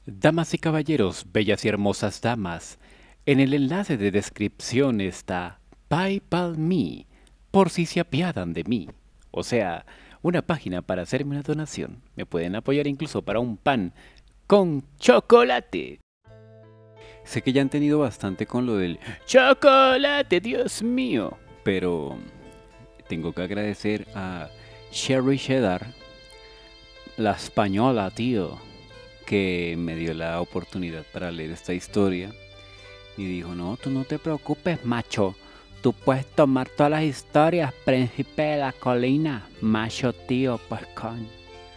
Damas y caballeros, bellas y hermosas damas, en el enlace de descripción está PayPal Me, por si se apiadan de mí. O sea, una página para hacerme una donación. Me pueden apoyar incluso para un pan con chocolate. Sé que ya han tenido bastante con lo del chocolate, Dios mío. Pero tengo que agradecer a Sherry Cheddar, la española, tío, que me dio la oportunidad para leer esta historia y dijo, no, tú no te preocupes, macho, tú puedes tomar todas las historias, príncipe de la colina, macho tío, pues con...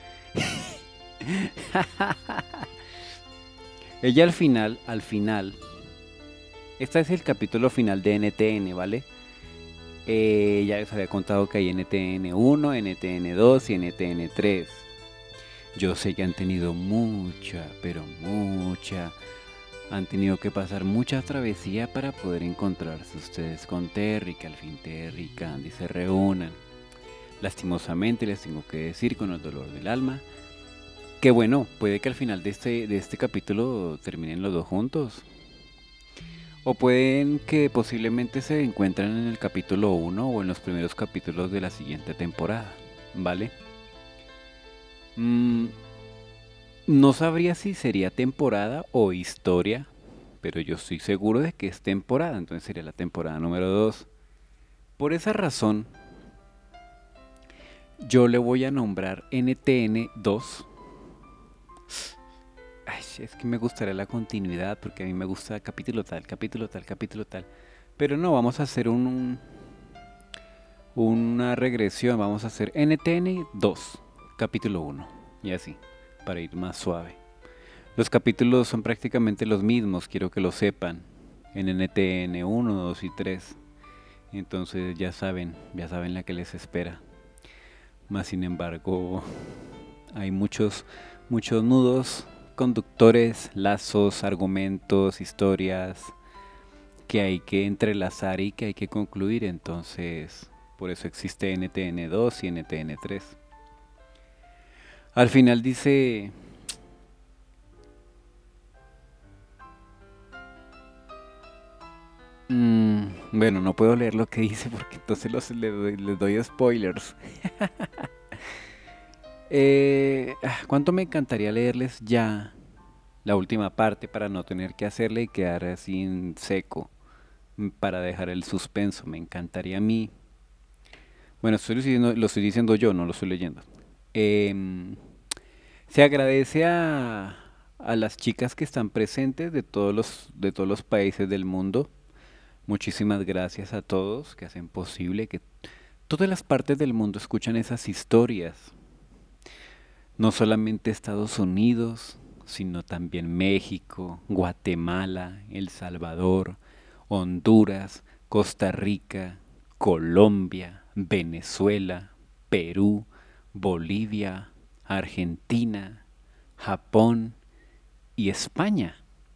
Ella al final, este es el capítulo final de NTN, ¿vale? Ya les había contado que hay NTN 1, NTN 2 y NTN 3. Yo sé que han tenido mucha, pero mucha. Han tenido que pasar mucha travesía para poder encontrarse ustedes con Terry, que al fin Terry y Candy se reúnan. Lastimosamente les tengo que decir con el dolor del alma que bueno, puede que al final de este capítulo terminen los dos juntos. O pueden que posiblemente se encuentren en el capítulo 1 o en los primeros capítulos de la siguiente temporada, ¿vale? Mm, no sabría si sería temporada o historia, pero yo estoy seguro de que es temporada, entonces sería la temporada número 2. Por esa razón, yo le voy a nombrar NTN 2. Ay, es que me gustaría la continuidad porque a mí me gusta capítulo tal, capítulo tal, capítulo tal. Pero no, vamos a hacer una regresión, vamos a hacer NTN 2, capítulo 1, y así, para ir más suave. Los capítulos son prácticamente los mismos, quiero que lo sepan, en NTN 1, 2 y 3. Entonces ya saben la que les espera. Más sin embargo, hay muchos nudos, conductores, lazos, argumentos, historias que hay que entrelazar y que hay que concluir. Entonces, por eso existe NTN 2 y NTN 3. Al final dice... bueno, no puedo leer lo que dice porque entonces les doy spoilers. ¿Cuánto me encantaría leerles ya la última parte para no tener que hacerle y quedar así en seco? Para dejar el suspenso, me encantaría a mí. Bueno, lo estoy diciendo yo, no lo estoy leyendo. Em, Se agradece a las chicas que están presentes de todos los países del mundo. Muchísimas gracias a todos que hacen posible que todas las partes del mundo escuchan esas historias. No solamente Estados Unidos, sino también México, Guatemala, El Salvador, Honduras, Costa Rica, Colombia, Venezuela, Perú, Bolivia, Argentina, Japón y España.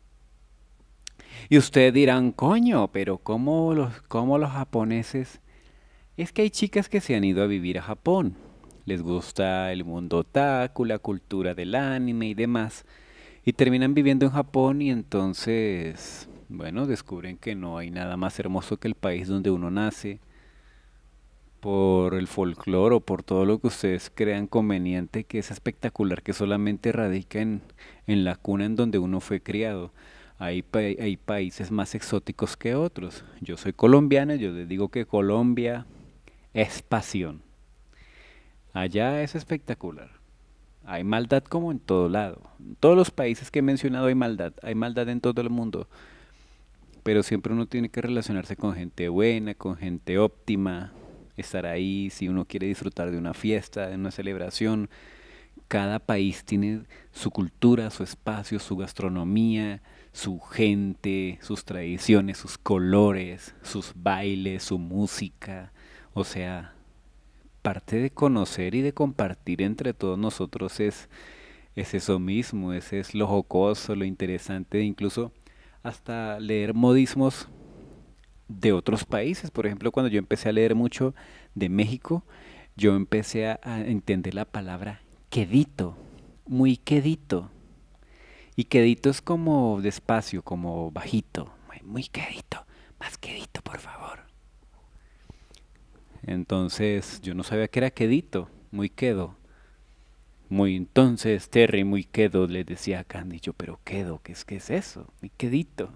Y ustedes dirán, coño, pero ¿cómo los japoneses? Es que hay chicas que se han ido a vivir a Japón. Les gusta el mundo otaku, la cultura del anime y demás. Y terminan viviendo en Japón y entonces, bueno, descubren que no hay nada más hermoso que el país donde uno nace, por el folclore o por todo lo que ustedes crean conveniente, que es espectacular, que solamente radica en la cuna en donde uno fue criado. Hay países más exóticos que otros. Yo soy colombiano y yo les digo que Colombia es pasión. Allá es espectacular. Hay maldad como en todo lado. En todos los países que he mencionado hay maldad. Hay maldad en todo el mundo. Pero siempre uno tiene que relacionarse con gente buena, con gente óptima, estar ahí si uno quiere disfrutar de una fiesta, de una celebración. Cada país tiene su cultura, su espacio, su gastronomía, su gente, sus tradiciones, sus colores, sus bailes, su música. O sea, parte de conocer y de compartir entre todos nosotros es eso mismo, ese es lo jocoso, lo interesante, incluso hasta leer modismos de otros países. Por ejemplo, cuando yo empecé a leer mucho de México, yo empecé a entender la palabra quedito, muy quedito. Y quedito es como despacio, como bajito, muy quedito, más quedito, por favor. Entonces yo no sabía que era quedito, muy quedo. Muy entonces, Terry, muy quedo, le decía a Candy. Yo, pero quedo, qué es eso? Muy quedito.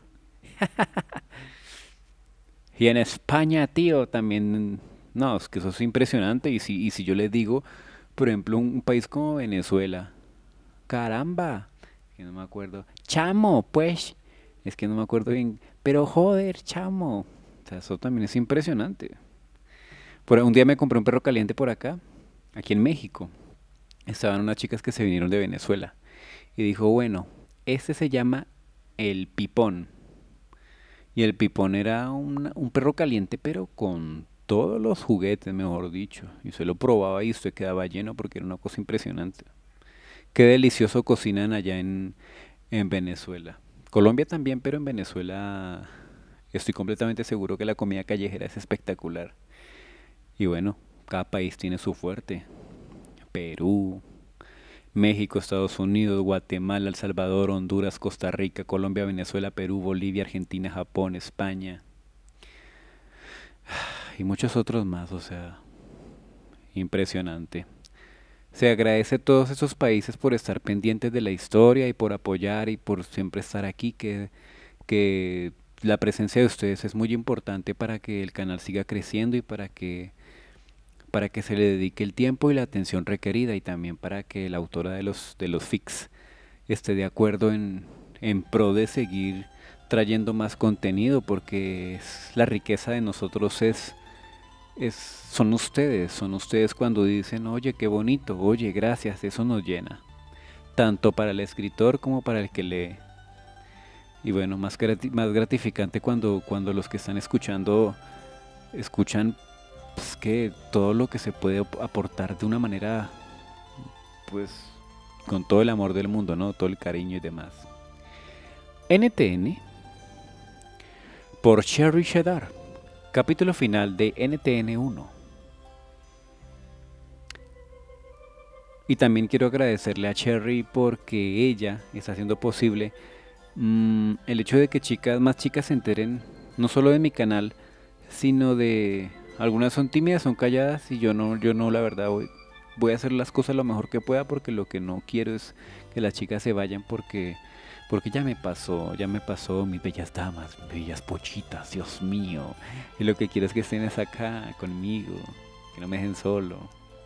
Y en España, tío, también, no, es que eso es impresionante. Y si yo le digo, por ejemplo, un país como Venezuela, caramba, que no me acuerdo, chamo, pues, es que no me acuerdo bien, pero joder, chamo. O sea, eso también es impresionante. Un día me compré un perro caliente por acá, aquí en México. Estaban unas chicas que se vinieron de Venezuela. Y dijo, bueno, este se llama el pipón. Y el pipón era un perro caliente, pero con todos los juguetes, mejor dicho. Y se lo probaba y usted quedaba lleno porque era una cosa impresionante. Qué delicioso cocinan allá en Venezuela. Colombia también, pero en Venezuela estoy completamente seguro que la comida callejera es espectacular. Y bueno, cada país tiene su fuerte. Perú, México, Estados Unidos, Guatemala, El Salvador, Honduras, Costa Rica, Colombia, Venezuela, Perú, Bolivia, Argentina, Japón, España y muchos otros más, o sea, impresionante. Se agradece a todos esos países por estar pendientes de la historia y por apoyar y por siempre estar aquí, que la presencia de ustedes es muy importante para que el canal siga creciendo y para que se le dedique el tiempo y la atención requerida y también para que la autora de los fics esté de acuerdo en pro de seguir trayendo más contenido porque la riqueza de nosotros son ustedes cuando dicen, oye, qué bonito, oye, gracias, eso nos llena, tanto para el escritor como para el que lee. Y bueno, más gratificante cuando los que están escuchando escuchan pues, que todo lo que se puede aportar de una manera, pues, con todo el amor del mundo, ¿no? Todo el cariño y demás. NTN por Cherry Cheddar. Capítulo final de NTN 1. Y también quiero agradecerle a Cherry porque ella está haciendo posible el hecho de que más chicas se enteren no solo de mi canal, sino de algunas son tímidas, son calladas y yo no la verdad voy a hacer las cosas lo mejor que pueda porque lo que no quiero es que las chicas se vayan porque ya me pasó, mis bellas damas, mis bellas pochitas, Dios mío. Y lo que quiero es que estén acá conmigo, que no me dejen solo.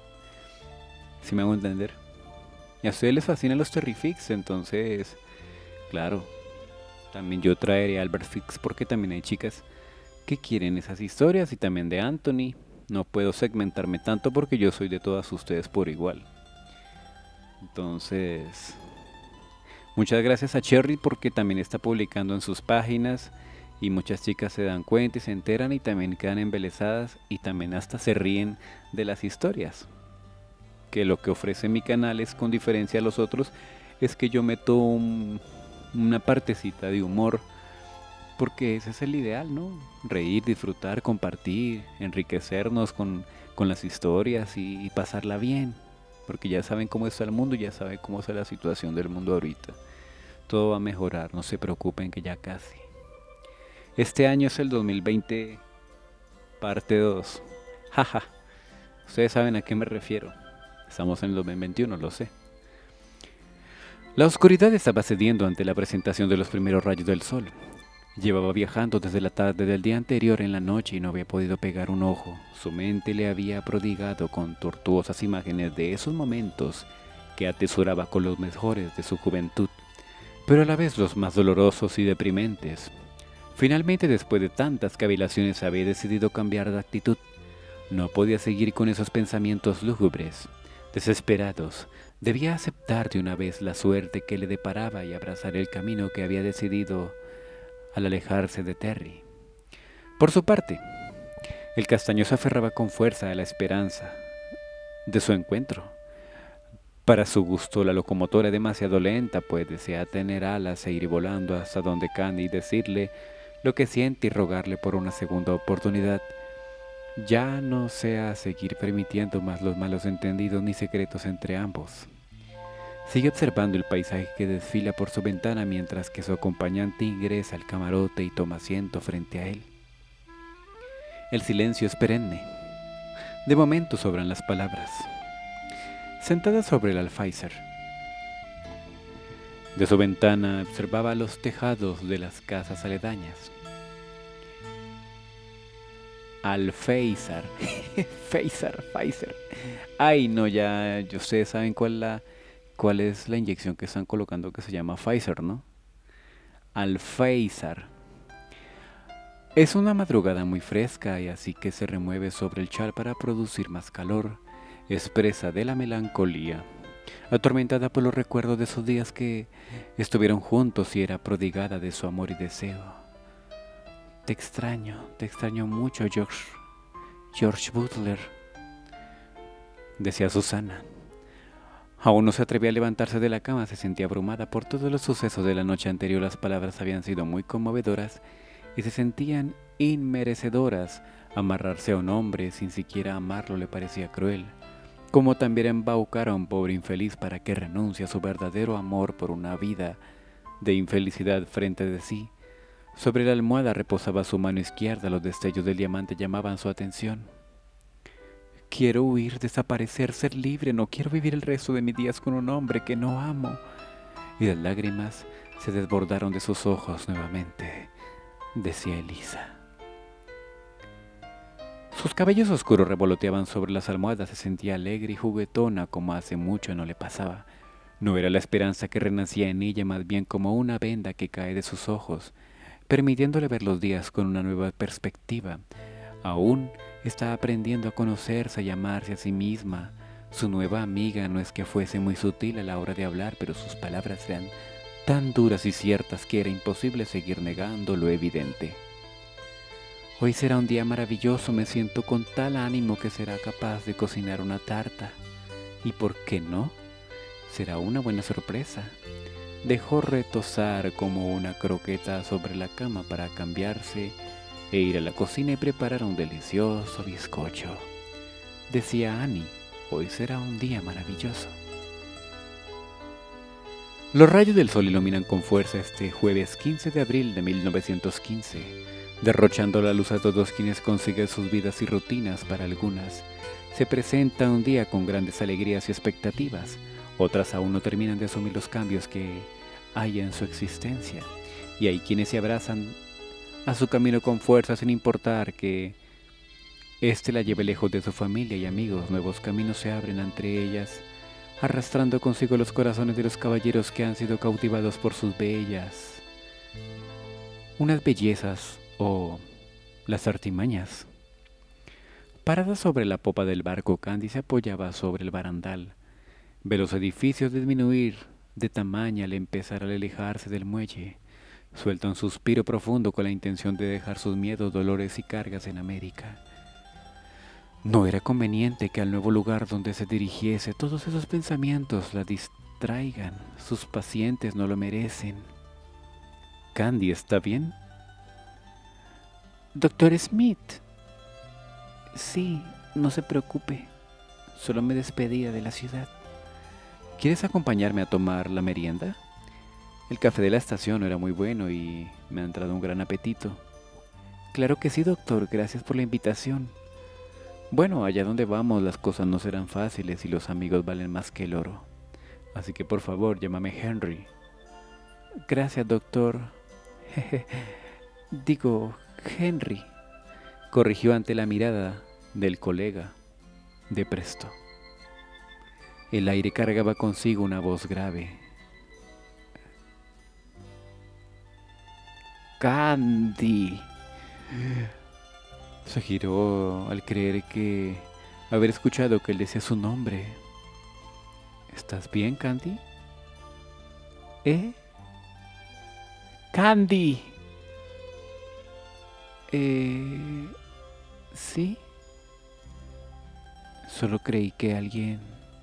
¿Sí me hago entender? Y a ustedes les fascinan los Terrifics, entonces, claro, también yo traeré a Albert Fix porque también hay chicas que quieren esas historias y también de Anthony. No puedo segmentarme tanto porque yo soy de todas ustedes por igual. Entonces, muchas gracias a Cherry porque también está publicando en sus páginas y muchas chicas se dan cuenta y se enteran y también quedan embelesadas y también hasta se ríen de las historias. Que lo que ofrece mi canal es con diferencia a los otros es que yo meto una partecita de humor porque ese es el ideal, ¿no? Reír, disfrutar, compartir, enriquecernos con las historias y pasarla bien. Porque ya saben cómo está el mundo, ya saben cómo está la situación del mundo ahorita. Todo va a mejorar, no se preocupen que ya casi. Este año es el 2020 parte 2. Jaja, ustedes saben a qué me refiero. Estamos en el 2021, lo sé. La oscuridad estaba cediendo ante la presentación de los primeros rayos del sol. Llevaba viajando desde la tarde del día anterior en la noche y no había podido pegar un ojo. Su mente le había prodigado con tortuosas imágenes de esos momentos que atesoraba con los mejores de su juventud, pero a la vez los más dolorosos y deprimentes. Finalmente, después de tantas cavilaciones, había decidido cambiar de actitud. No podía seguir con esos pensamientos lúgubres. Desesperados, debía aceptar de una vez la suerte que le deparaba y abrazar el camino que había decidido al alejarse de Terry. Por su parte, el castaño se aferraba con fuerza a la esperanza de su encuentro. Para su gusto, la locomotora es demasiado lenta, pues desea tener alas e ir volando hasta donde Candy y decirle lo que siente y rogarle por una segunda oportunidad. Ya no sea seguir permitiendo más los malos entendidos ni secretos entre ambos. Sigue observando el paisaje que desfila por su ventana mientras que su acompañante ingresa al camarote y toma asiento frente a él. El silencio es perenne. De momento sobran las palabras. Sentada sobre el alféizar, de su ventana observaba los tejados de las casas aledañas. Alféizar, Pfizer. Ay, no, ya, ustedes saben cuál es la inyección que están colocando que se llama Pfizer, ¿no? Alféizar. Es una madrugada muy fresca y así que se remueve sobre el chal para producir más calor, expresa de la melancolía, atormentada por los recuerdos de esos días que estuvieron juntos y era prodigada de su amor y deseo. Te extraño mucho, George Butler, decía Susana. Aún no se atrevía a levantarse de la cama, se sentía abrumada por todos los sucesos de la noche anterior. Las palabras habían sido muy conmovedoras y se sentían inmerecedoras. Amarrarse a un hombre sin siquiera amarlo le parecía cruel, como también embaucar a un pobre infeliz para que renuncie a su verdadero amor por una vida de infelicidad frente de sí. Sobre la almohada reposaba su mano izquierda, los destellos del diamante llamaban su atención. Quiero huir, desaparecer, ser libre, no quiero vivir el resto de mis días con un hombre que no amo. Y las lágrimas se desbordaron de sus ojos nuevamente, decía Elisa. Sus cabellos oscuros revoloteaban sobre las almohadas, se sentía alegre y juguetona como hace mucho no le pasaba. No era la esperanza que renacía en ella, más bien como una venda que cae de sus ojos, permitiéndole ver los días con una nueva perspectiva. Aún estaba aprendiendo a conocerse y amarse a sí misma. Su nueva amiga no es que fuese muy sutil a la hora de hablar, pero sus palabras eran tan duras y ciertas que era imposible seguir negando lo evidente. Hoy será un día maravilloso, me siento con tal ánimo que será capaz de cocinar una tarta. ¿Y por qué no? Será una buena sorpresa. Dejó retosar como una croqueta sobre la cama para cambiarse e ir a la cocina y preparar un delicioso bizcocho. Decía Annie, hoy será un día maravilloso. Los rayos del sol iluminan con fuerza este jueves 15 de abril de 1915, derrochando la luz a todos quienes consiguen sus vidas y rutinas. Para algunas se presenta un día con grandes alegrías y expectativas, otras aún no terminan de asumir los cambios que hay en su existencia, y hay quienes se abrazan a su camino con fuerza sin importar que éste la lleve lejos de su familia y amigos. Nuevos caminos se abren entre ellas, arrastrando consigo los corazones de los caballeros que han sido cautivados por sus bellas, unas bellezas o las artimañas. Parada sobre la popa del barco, Candy se apoyaba sobre el barandal. Ve los edificios disminuir de tamaño al empezar a alejarse del muelle. Suelta un suspiro profundo con la intención de dejar sus miedos, dolores y cargas en América. No era conveniente que al nuevo lugar donde se dirigiese todos esos pensamientos la distraigan. Sus pacientes no lo merecen. ¿Candy está bien? Doctor Smith. Sí, no se preocupe. Solo me despedía de la ciudad. ¿Quieres acompañarme a tomar la merienda? El café de la estación no era muy bueno y me ha entrado un gran apetito. Claro que sí, doctor, gracias por la invitación. Bueno, allá donde vamos las cosas no serán fáciles y los amigos valen más que el oro. Así que por favor, llámame Henry. Gracias, doctor. Digo, Henry, corrigió ante la mirada del colega de presto. El aire cargaba consigo una voz grave. Candy. Se giró al creer que haber escuchado que él decía su nombre. ¿Estás bien, Candy? ¿Eh? ¡Candy! ¿Sí? Solo creí que alguien...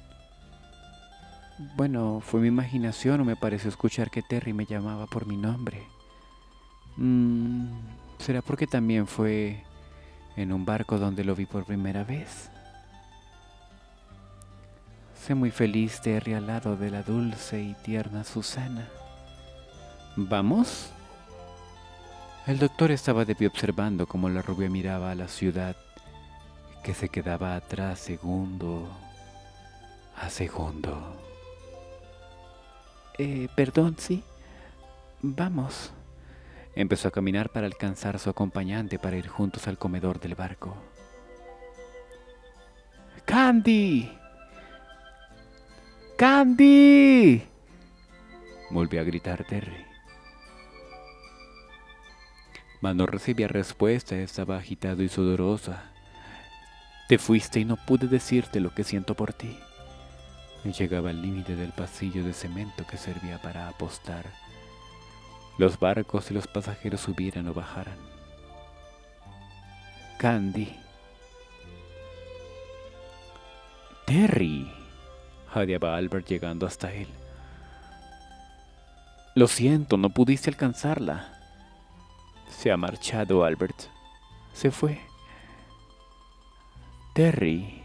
Bueno, fue mi imaginación o me pareció escuchar que Terry me llamaba por mi nombre. ¿Será porque también fue en un barco donde lo vi por primera vez? Sé muy feliz, Terry, al lado de la dulce y tierna Susana. ¿Vamos? El doctor estaba de pie observando cómo la rubia miraba a la ciudad, que se quedaba atrás segundo a segundo. Perdón, sí. Vamos. Empezó a caminar para alcanzar a su acompañante para ir juntos al comedor del barco. ¡Candy! ¡Candy! Volvió a gritar Terry. Mas no recibía respuesta, estaba agitado y sudorosa. Te fuiste y no pude decirte lo que siento por ti. Llegaba al límite del pasillo de cemento que servía para apostar. Los barcos y los pasajeros subieran o bajaran. Candy. Terry. Jadeaba Albert llegando hasta él. Lo siento, no pudiste alcanzarla. Se ha marchado, Albert. Se fue. Terry.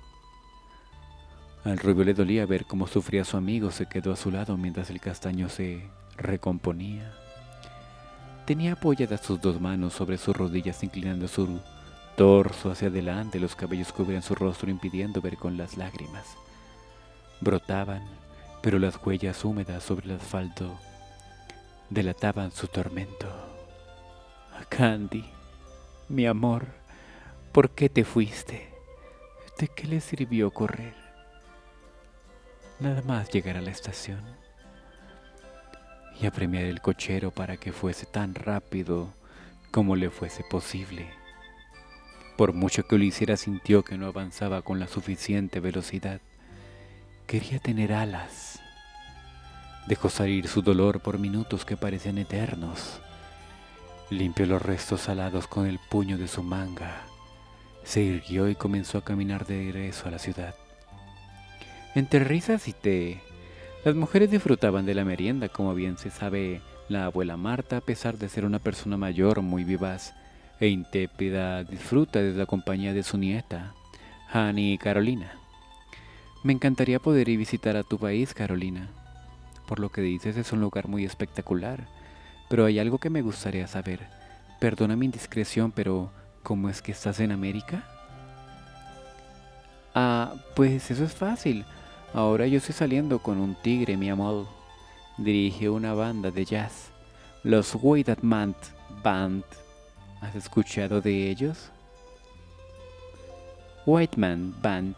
Al rubio le dolía ver cómo sufría su amigo. Se quedó a su lado mientras el castaño se recomponía. Tenía apoyadas sus dos manos sobre sus rodillas, inclinando su torso hacia adelante. Los cabellos cubrían su rostro, impidiendo ver con las lágrimas. Brotaban, pero las huellas húmedas sobre el asfalto delataban su tormento. Candy, mi amor, ¿por qué te fuiste? ¿De qué le sirvió correr? Nada más llegar a la estación y apremiar el cochero para que fuese tan rápido como le fuese posible. Por mucho que lo hiciera, sintió que no avanzaba con la suficiente velocidad. Quería tener alas. Dejó salir su dolor por minutos que parecían eternos. Limpió los restos salados con el puño de su manga. Se irguió y comenzó a caminar de regreso a la ciudad. Entre risas y té, las mujeres disfrutaban de la merienda. Como bien se sabe, la abuela Marta, a pesar de ser una persona mayor, muy vivaz e intrépida, disfruta de la compañía de su nieta, Annie y Carolina. Me encantaría poder ir a visitar a tu país, Carolina. Por lo que dices, es un lugar muy espectacular. Pero hay algo que me gustaría saber. Perdona mi indiscreción, pero ¿cómo es que estás en América? Pues eso es fácil. Ahora yo estoy saliendo con un tigre, mi amor. Dirige una banda de jazz, los White Man Band. ¿Has escuchado de ellos? White Man Band.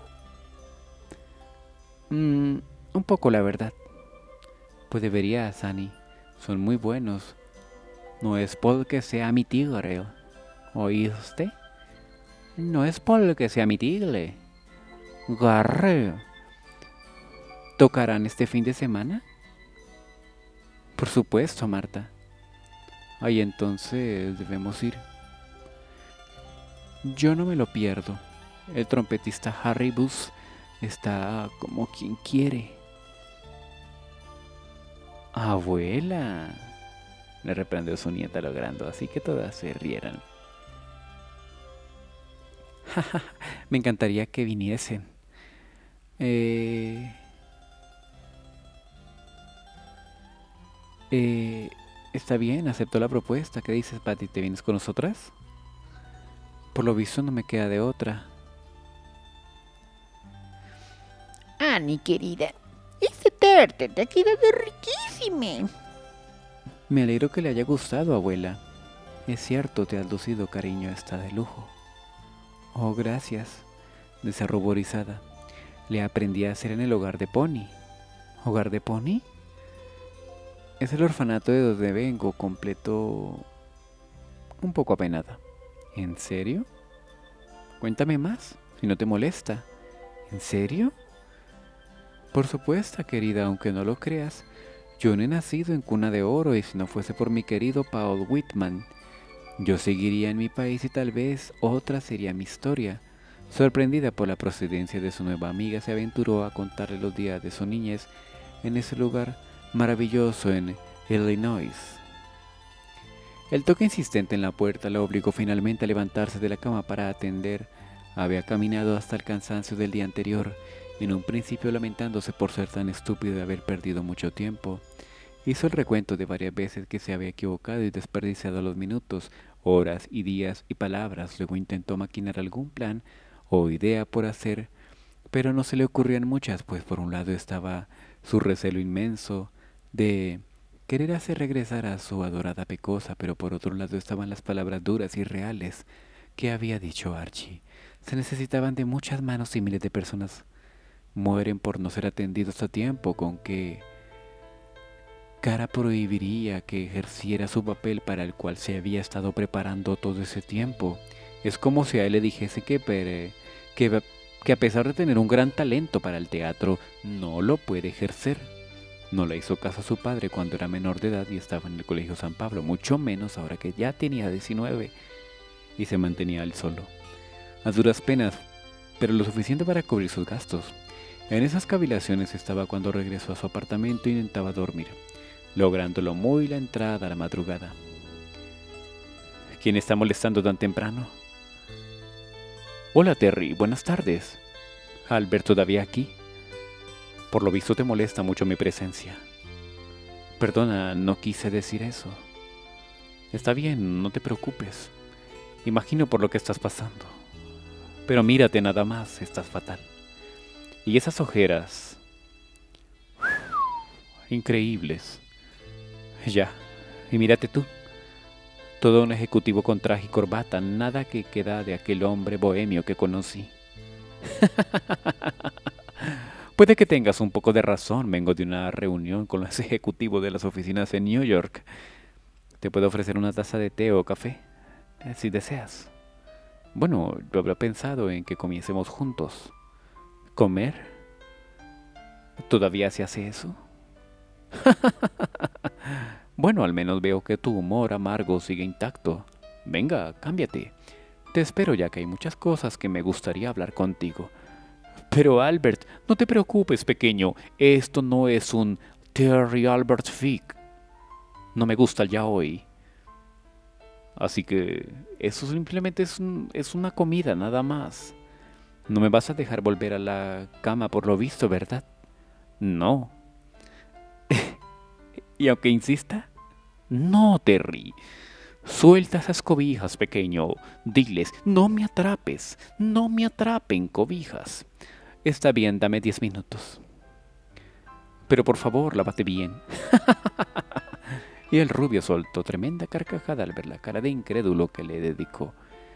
Un poco, la verdad. Pues deberías, Annie. Son muy buenos. No es porque sea mi tigre. ¿Oíste? No es porque sea mi tigre. Garre. ¿Tocarán este fin de semana? Por supuesto, Marta. Ay, entonces debemos ir. Yo no me lo pierdo. El trompetista Harry Booth está como quien quiere. Abuela, le reprendió su nieta logrando así que todas se rieran. Me encantaría que viniesen. Está bien, acepto la propuesta. ¿Qué dices, Patty? ¿Te vienes con nosotras? Por lo visto no me queda de otra. Annie, querida, este tarte te ha quedado riquísimo. Me alegro que le haya gustado, abuela. Es cierto, te has lucido, cariño, está de lujo. Oh, gracias, decía ruborizada. Le aprendí a hacer en el hogar de Pony. ¿Hogar de Pony? Es el orfanato de donde vengo, completo... un poco apenada. ¿En serio? Cuéntame más, si no te molesta. ¿En serio? Por supuesto, querida, aunque no lo creas, yo no he nacido en cuna de oro y si no fuese por mi querido Paul Whitman, yo seguiría en mi país y tal vez otra sería mi historia. Sorprendida por la procedencia de su nueva amiga, se aventuró a contarle los días de su niñez en ese lugar maravilloso en Illinois. El toque insistente en la puerta la obligó finalmente a levantarse de la cama para atender. Había caminado hasta el cansancio del día anterior En un principio lamentándose por ser tan estúpido de haber perdido mucho tiempo, hizo el recuento de varias veces que se había equivocado y desperdiciado los minutos, horas y días y palabras. Luego intentó maquinar algún plan o idea por hacer, pero no se le ocurrían muchas, pues por un lado estaba su recelo inmenso de querer hacer regresar a su adorada Pecosa, pero por otro lado estaban las palabras duras y reales que había dicho Archie. Se necesitaban de muchas manos y miles de personas mueren por no ser atendidos a tiempo. ¿Con qué cara prohibiría que ejerciera su papel para el cual se había estado preparando todo ese tiempo? Es como si a él le dijese que a pesar de tener un gran talento para el teatro, no lo puede ejercer. No le hizo caso a su padre cuando era menor de edad y estaba en el Colegio San Pablo, mucho menos ahora que ya tenía 19 y se mantenía él solo, a duras penas, pero lo suficiente para cubrir sus gastos. En esas cavilaciones estaba cuando regresó a su apartamento e intentaba dormir, lográndolo muy la entrada a la madrugada. ¿Quién está molestando tan temprano? Hola Terry, buenas tardes. Albert todavía aquí. Por lo visto te molesta mucho mi presencia. Perdona, no quise decir eso. Está bien, no te preocupes. Imagino por lo que estás pasando. Pero mírate nada más, estás fatal. Y esas ojeras... increíbles. Ya, y mírate tú. Todo un ejecutivo con traje y corbata, nada que queda de aquel hombre bohemio que conocí. Puede que tengas un poco de razón, vengo de una reunión con los ejecutivos de las oficinas en New York. Te puedo ofrecer una taza de té o café, si deseas. Bueno, yo habría pensado en que comiésemos juntos. ¿Comer? ¿Todavía se hace eso? Bueno, al menos veo que tu humor amargo sigue intacto. Venga, cámbiate. Te espero ya que hay muchas cosas que me gustaría hablar contigo. Pero Albert, no te preocupes, pequeño. Esto no es un Terry Albert Fick. No me gusta el yaoi. Así que eso simplemente es una comida, nada más. No me vas a dejar volver a la cama por lo visto, ¿verdad? No. ¿Y aunque insista? No, Terry. Suelta esas cobijas, pequeño. Diles, no me atrapes. No me atrapen, cobijas. Está bien, dame 10 minutos. Pero por favor, lávate bien. Y el rubio soltó tremenda carcajada al ver la cara de incrédulo que le dedicó.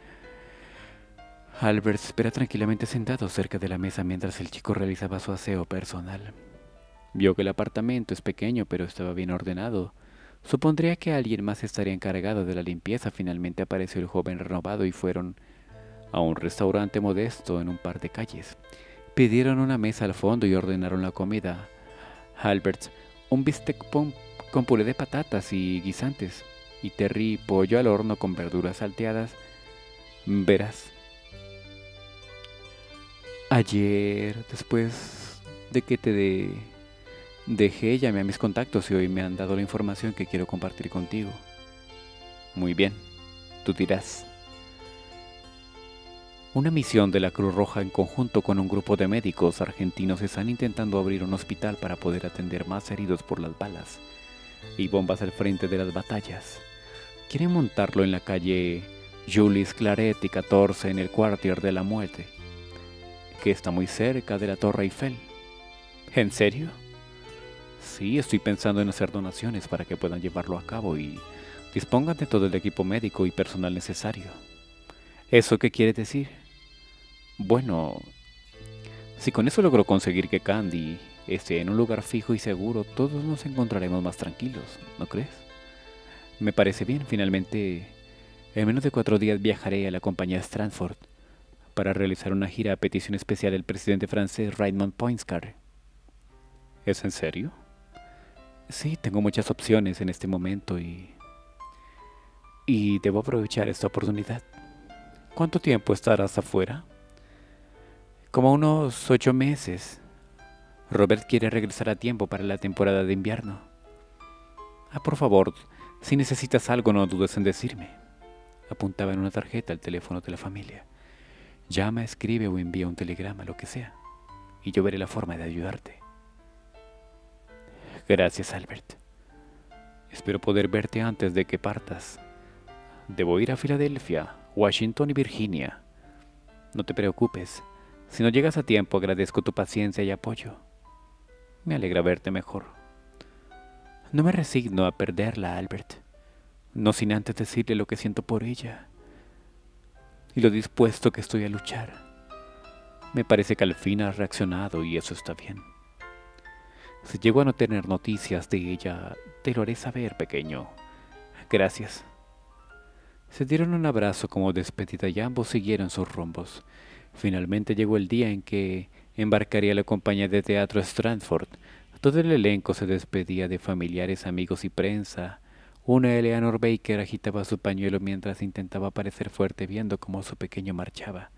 Albert espera tranquilamente sentado cerca de la mesa mientras el chico realizaba su aseo personal. Vio que el apartamento es pequeño, pero estaba bien ordenado. Supondría que alguien más estaría encargado de la limpieza. Finalmente apareció el joven renovado y fueron a un restaurante modesto en un par de calles. Pidieron una mesa al fondo y ordenaron la comida. Albert, un bistec con puré de patatas y guisantes, y Terry, pollo al horno con verduras salteadas. Verás, ayer, después de que dejé, llamé a mis contactos y hoy me han dado la información que quiero compartir contigo. Muy bien, tú dirás. Una misión de la Cruz Roja en conjunto con un grupo de médicos argentinos están intentando abrir un hospital para poder atender más heridos por las balas y bombas al frente de las batallas. Quieren montarlo en la calle Julius Claret y 14 en el Quartier de la Muerte, que está muy cerca de la Torre Eiffel. ¿En serio? Sí, estoy pensando en hacer donaciones para que puedan llevarlo a cabo y dispongan de todo el equipo médico y personal necesario. ¿Eso qué quiere decir? Bueno, si con eso logro conseguir que Candy esté en un lugar fijo y seguro, todos nos encontraremos más tranquilos, ¿no crees? Me parece bien. Finalmente, en menos de 4 días viajaré a la compañía Stratford para realizar una gira a petición especial del presidente francés Raymond Poincaré. ¿Es en serio? Sí, tengo muchas opciones en este momento y debo aprovechar esta oportunidad. ¿Cuánto tiempo estarás afuera? Como unos 8 meses. Robert quiere regresar a tiempo para la temporada de invierno. Por favor, si necesitas algo no dudes en decirme. Apuntaba en una tarjeta el teléfono de la familia. Llama, escribe o envía un telegrama, lo que sea. y yo veré la forma de ayudarte. Gracias, Albert. Espero poder verte antes de que partas. Debo ir a Filadelfia, Washington y Virginia. No te preocupes. Si no llegas a tiempo, agradezco tu paciencia y apoyo. Me alegra verte mejor. No me resigno a perderla, Albert. No sin antes decirle lo que siento por ella y lo dispuesto que estoy a luchar. Me parece que al fin has reaccionado y eso está bien. Si llego a no tener noticias de ella, te lo haré saber, pequeño. Gracias. Se dieron un abrazo como despedida y ambos siguieron sus rumbos. Finalmente llegó el día en que embarcaría la compañía de teatro Stratford. Todo el elenco se despedía de familiares, amigos y prensa. Una Eleanor Baker agitaba su pañuelo mientras intentaba parecer fuerte viendo cómo su pequeño marchaba.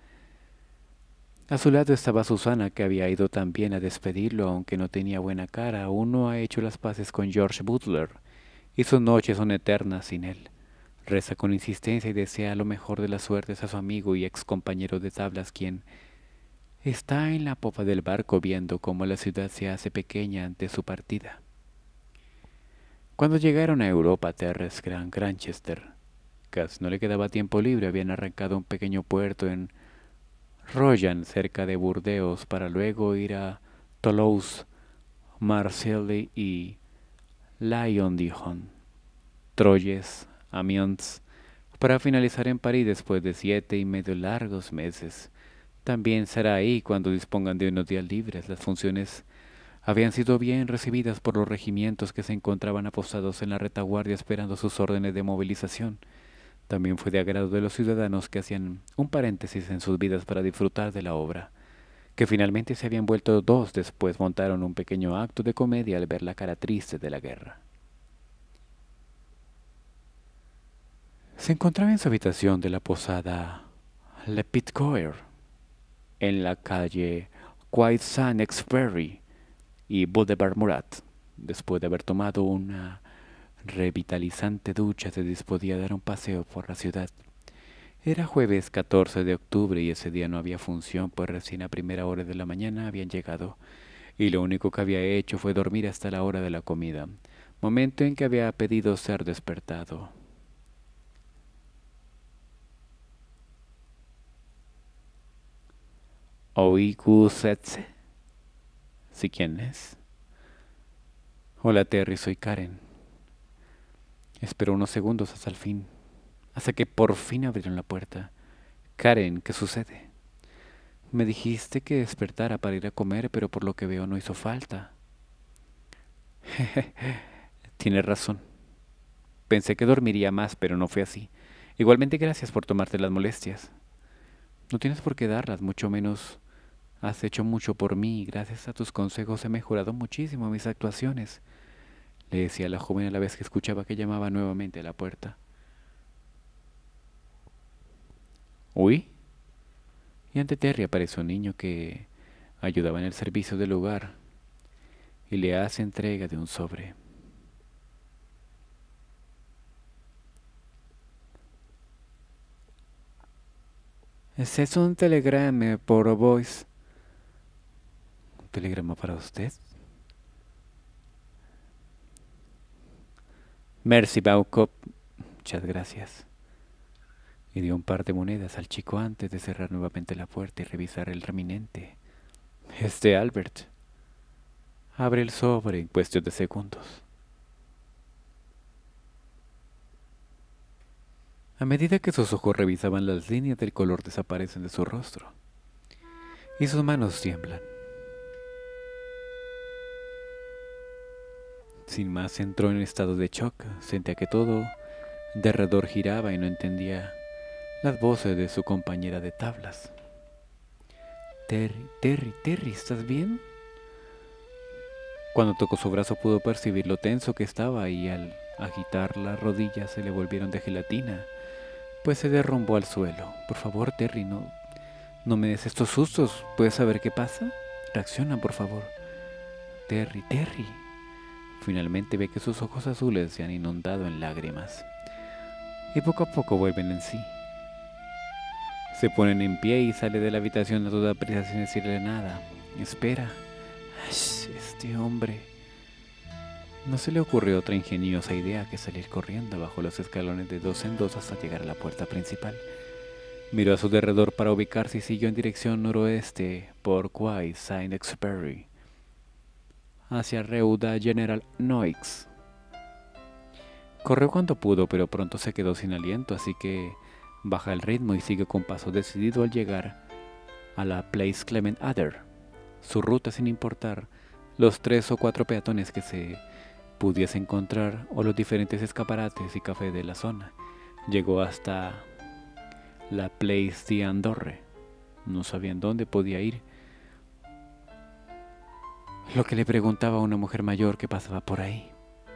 A su lado estaba Susana, que había ido también a despedirlo, aunque no tenía buena cara. Aún no ha hecho las paces con George Butler, y sus noches son eternas sin él. Reza con insistencia y desea lo mejor de las suertes a su amigo y ex compañero de tablas, quien está en la popa del barco viendo cómo la ciudad se hace pequeña ante su partida. Cuando llegaron a Europa, Terres Gran Granchester, casi no le quedaba tiempo libre. Habían arrancado a un pequeño puerto en Royan, cerca de Burdeos, para luego ir a Toulouse, Marseille y Lyon-Dijon, Troyes, Amiens, para finalizar en París después de 7 y medio largos meses. También será ahí cuando dispongan de unos días libres. Las funciones habían sido bien recibidas por los regimientos que se encontraban apostados en la retaguardia esperando sus órdenes de movilización. También fue de agrado de los ciudadanos, que hacían un paréntesis en sus vidas para disfrutar de la obra, que finalmente se habían vuelto dos. Después montaron un pequeño acto de comedia al ver la cara triste de la guerra. Se encontraba en su habitación de la posada Le Pitcoeur, en la calle Quai Saint-Exupéry y Boulevard Murat. Después de haber tomado una revitalizante ducha, se disponía a dar un paseo por la ciudad. Era jueves 14 de octubre y ese día no había función, pues recién a primera hora de la mañana habían llegado, y lo único que había hecho fue dormir hasta la hora de la comida, momento en que había pedido ser despertado. Oigusetse. ¿Sí quién es? Hola Terry, soy Karen. Esperó unos segundos hasta que por fin abrieron la puerta. Karen, ¿qué sucede? Me dijiste que despertara para ir a comer, pero por lo que veo no hizo falta. Tienes razón. Pensé que dormiría más, pero no fue así. Igualmente, gracias por tomarte las molestias. No tienes por qué darlas, mucho menos has hecho mucho por mí y gracias a tus consejos he mejorado muchísimo mis actuaciones, le decía la joven a la vez que escuchaba que llamaba nuevamente a la puerta. ¿Uy? Y ante Terry aparece un niño que ayudaba en el servicio del hogar y le hace entrega de un sobre. Ese es un telegrama por voice. ¿Un telegrama para usted? Merci beaucoup. Muchas gracias. Y dio un par de monedas al chico antes de cerrar nuevamente la puerta y revisar el reminente. Es de Albert. Abre el sobre en cuestión de segundos. A medida que sus ojos revisaban, las líneas del color desaparecen de su rostro y sus manos tiemblan. Sin más entró en estado de shock. Sentía que todo de alrededor giraba y no entendía las voces de su compañera de tablas. Terry, ¿estás bien? Cuando tocó su brazo pudo percibir lo tenso que estaba y al agitar las rodillas se le volvieron de gelatina, pues se derrumbó al suelo. Por favor, Terry, no me des estos sustos. ¿Puedes saber qué pasa? Reacciona, por favor. Terry. Finalmente ve que sus ojos azules se han inundado en lágrimas y poco a poco vuelven en sí. Se ponen en pie y sale de la habitación a toda prisa sin decirle nada. Espera. Este hombre. No se le ocurrió otra ingeniosa idea que salir corriendo bajo los escalones de dos en dos hasta llegar a la puerta principal. Miró a su derredor para ubicarse y siguió en dirección noroeste por Quai Saint-Exupéry hacia Reuda General Noix. Corrió cuanto pudo, pero pronto se quedó sin aliento, así que baja el ritmo y sigue con paso decidido al llegar a la Place Clement Adder. Su ruta, sin importar los 3 o 4 peatones que se pudiese encontrar o los diferentes escaparates y cafés de la zona, llegó hasta la Place d'Andorre. No sabían dónde podía ir, lo que le preguntaba a una mujer mayor que pasaba por ahí.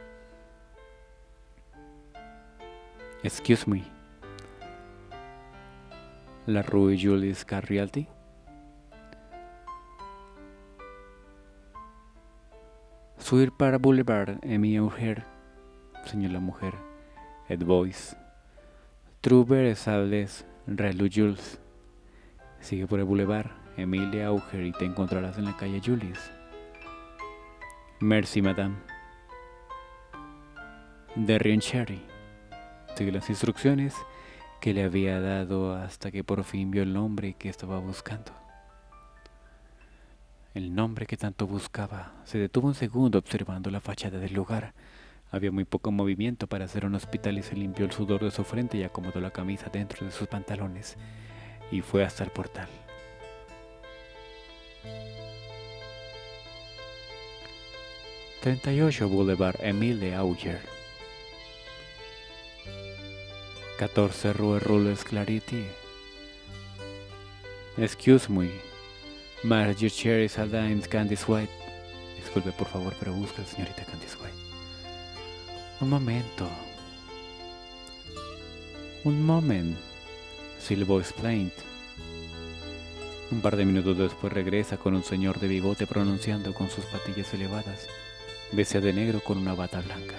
Excuse me, la Rue Julius Carrialti. Subir para Boulevard Emmy Auger, señaló la mujer. Ed Voice. Trouver Sables Relu Jules. Sigue por el Boulevard Emilia Auger y te encontrarás en la calle Julius. Merci, madame. Derrien Cherry. Sigue las instrucciones que le había dado hasta que por fin vio el nombre que estaba buscando. El nombre que tanto buscaba. Se detuvo un segundo observando la fachada del lugar. Había muy poco movimiento para hacer un hospital y se limpió el sudor de su frente y acomodó la camisa dentro de sus pantalones y fue hasta el portal. «38 Boulevard Emile Auger, 14 Rue Roules Clarity. Excuse me, Margie Cherry Saldines Candice White». Disculpe por favor, pero busca a la señorita Candice White. Un moment, silbó Splaint. Un par de minutos después regresa con un señor de bigote pronunciando con sus patillas elevadas, vestida de negro con una bata blanca.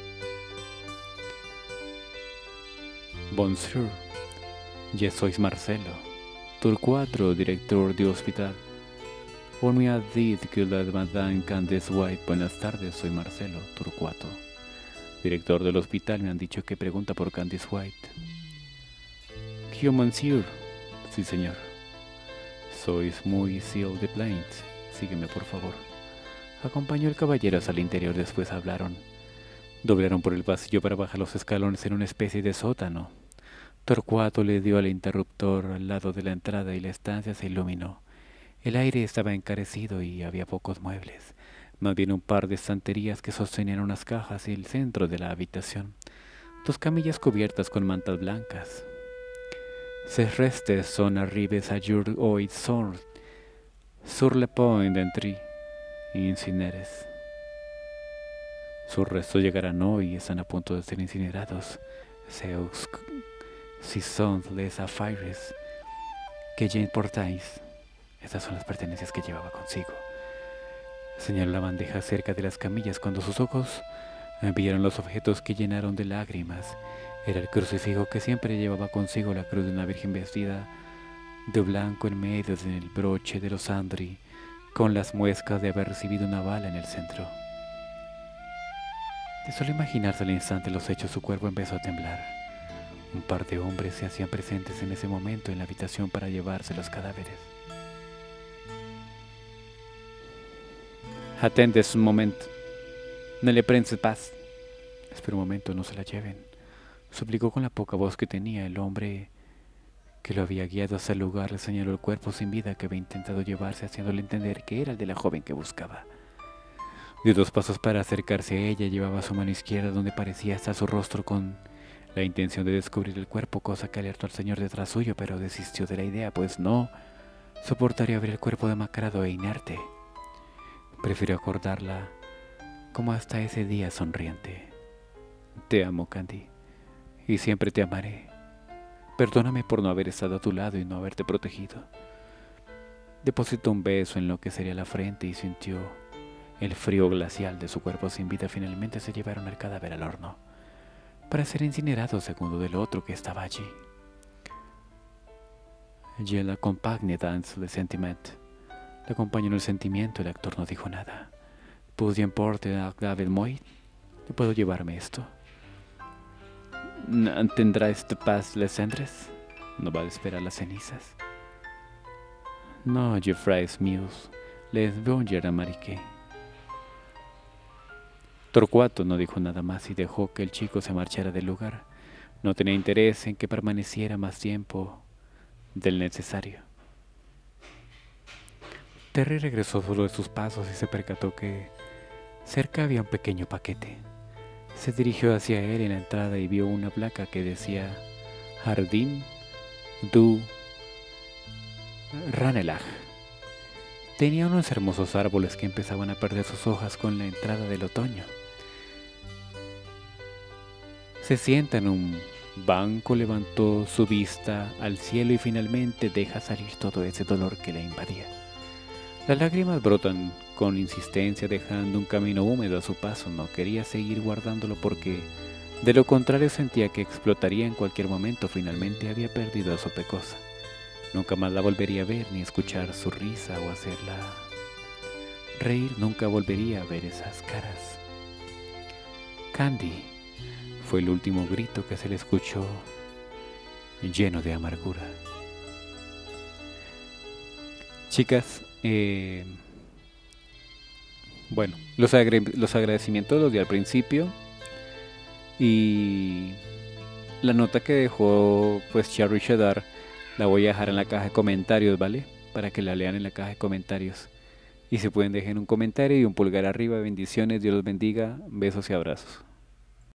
Bonjour, je sois Marcelo, tour 4, director de hospital. On me a dit que la madame Candice White. Buenas tardes, soy Marcelo, tour 4. Director del hospital, me han dicho que pregunta por Candice White. ¿Qué, monsieur? Sí, señor. Sois muy Seal de Plaint. Sígueme, por favor. Acompañó el caballero hasta el interior, después hablaron. Doblaron por el pasillo para bajar los escalones en una especie de sótano. Torcuato le dio al interruptor al lado de la entrada y la estancia se iluminó. El aire estaba encarecido y había pocos muebles. Más bien un par de estanterías que sostenían unas cajas y el centro de la habitación. 2 camillas cubiertas con mantas blancas. Ces restes son arribes à jour oid sont sur le point d'entrée incineres. Sus restos llegarán hoy y están a punto de ser incinerados. Si son les affaires que ya importáis. Estas son las pertenencias que llevaba consigo. Señaló la bandeja cerca de las camillas cuando sus ojos vieron los objetos que llenaron de lágrimas. Era el crucifijo que siempre llevaba consigo, la cruz de una virgen vestida de blanco en medio del broche de los Andri, con las muescas de haber recibido una bala en el centro. De solo imaginarse al instante los hechos, su cuerpo empezó a temblar. Un par de hombres se hacían presentes en ese momento en la habitación para llevarse los cadáveres. «Atendes un momento. No le prenses paz. Espera un momento, no se la lleven», suplicó con la poca voz que tenía. El hombre que lo había guiado hasta el lugar le señaló el cuerpo sin vida que había intentado llevarse, haciéndole entender que era el de la joven que buscaba. Dio 2 pasos para acercarse a ella. Llevaba su mano izquierda donde parecía estar su rostro con la intención de descubrir el cuerpo, cosa que alertó al señor detrás suyo, pero desistió de la idea, pues no soportaría ver el cuerpo demacrado e inerte. Prefirió acordarla como hasta ese día sonriente. «Te amo, Candy, y siempre te amaré. Perdóname por no haber estado a tu lado y no haberte protegido». Depositó un beso en lo que sería la frente y sintió el frío glacial de su cuerpo sin vida. Finalmente se llevaron el cadáver al horno para ser incinerado segundo del otro que estaba allí. «Je la compagne dans le sentiment. Le acompañó en el sentimiento, el actor no dijo nada. Pues bien porte a David Moy, ¿le puedo llevarme esto? ¿Tendrá este paz les cendres? ¿No va a esperar las cenizas? No, Jeffrey Mills, les veo a Marique. Torcuato no dijo nada más y dejó que el chico se marchara del lugar. No tenía interés en que permaneciera más tiempo del necesario. Terry regresó solo de sus pasos y se percató que cerca había un pequeño paquete. Se dirigió hacia él en la entrada y vio una placa que decía Jardín du Ranelagh. Tenía unos hermosos árboles que empezaban a perder sus hojas con la entrada del otoño. Se sienta en un banco, levantó su vista al cielo y finalmente deja salir todo ese dolor que la invadía. Las lágrimas brotan con insistencia dejando un camino húmedo a su paso. No quería seguir guardándolo porque de lo contrario sentía que explotaría en cualquier momento. Finalmente había perdido a su pecosa. Nunca más la volvería a ver ni escuchar su risa o hacerla reír. Nunca volvería a ver esas caras. Candy fue el último grito que se le escuchó, lleno de amargura. Chicas, bueno, los agradecimientos los di al principio y la nota que dejó pues Cherry Cheddar la voy a dejar en la caja de comentarios, ¿vale? Para que la lean en la caja de comentarios y se pueden dejar un comentario y un pulgar arriba. Bendiciones, Dios los bendiga, besos y abrazos.